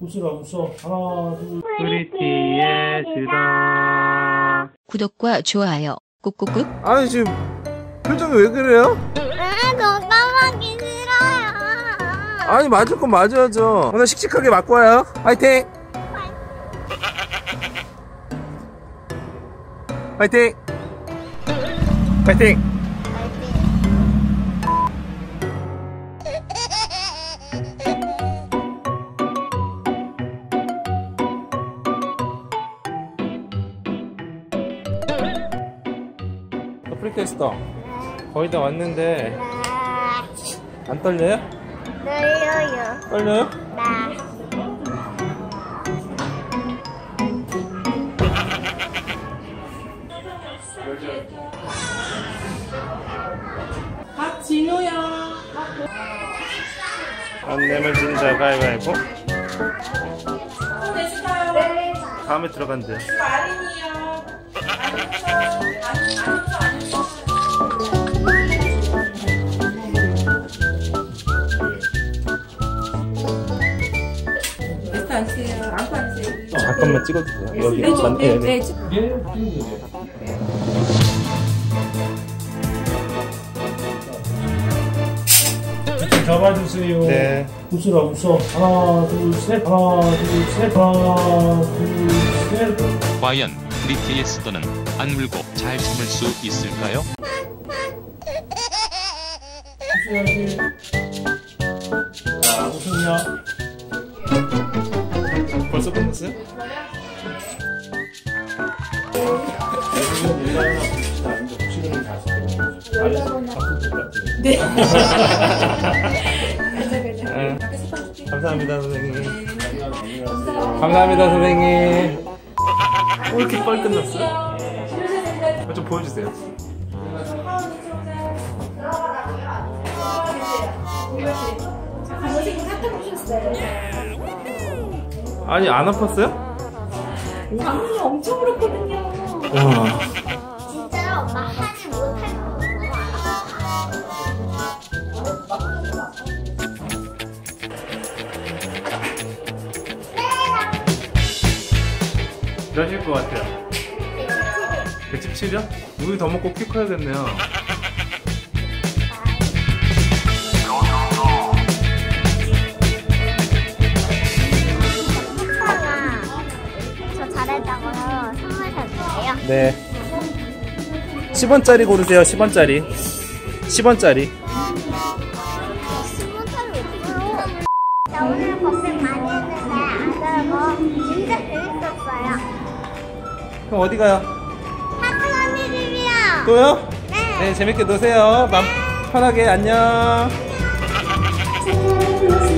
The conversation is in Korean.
웃어. 하나, 둘. 프리티의 수다. 구독과 좋아요 꾹꾹꾹. 아니 지금 표정이 왜 그래요? 저 까마귀 싫어요. 아니 맞을 건 맞아야죠. 오늘 씩씩하게 맞고 와요. 화이팅! 화이팅! 화이팅! 프리테스터 거의 다 왔는데 안 떨려요? 떨려요. 떨려요? 나. 박진우야. 안 내면 진짜 가위바위보. 손 내실까요? 다음에 들어간대. 이거 아린이요. 아니면서. 베스트 앉으세요. 안고 앉으세요. 잠깐만 찍어주세요. 여기 잡아주세요. 네. 웃어. 하나, 둘, 셋. 하나, 둘, 셋. 과연 프리티의 수도는 안 울고 잘 참을 수 있을까요? 웃어야지. 자, 웃으냐? 벌써 끝났어요? 네. 감사합니다 선생님. 감사합니다 선생님. 이렇게 빨리 끝났어요? 좀 보여주세요. 아니 안 아팠어요? 방문이 엄청 그렇거든요. 와. 진짜로 엄마 하지 못할 거. 몇일 것 같아요? 117이요? 우리 더 먹고 키 커야겠네요. 저 잘했다고 선물 샀어요. 네. 10원짜리 고르세요. 10원짜리. 10원짜리. 나 오늘 고생 많이 했는데 아들 진짜 재밌었어요. 그럼 어디 가요? 하트 언니 집이요. 또요? 네. 네, 재밌게 노세요. 맘 편하게 안녕.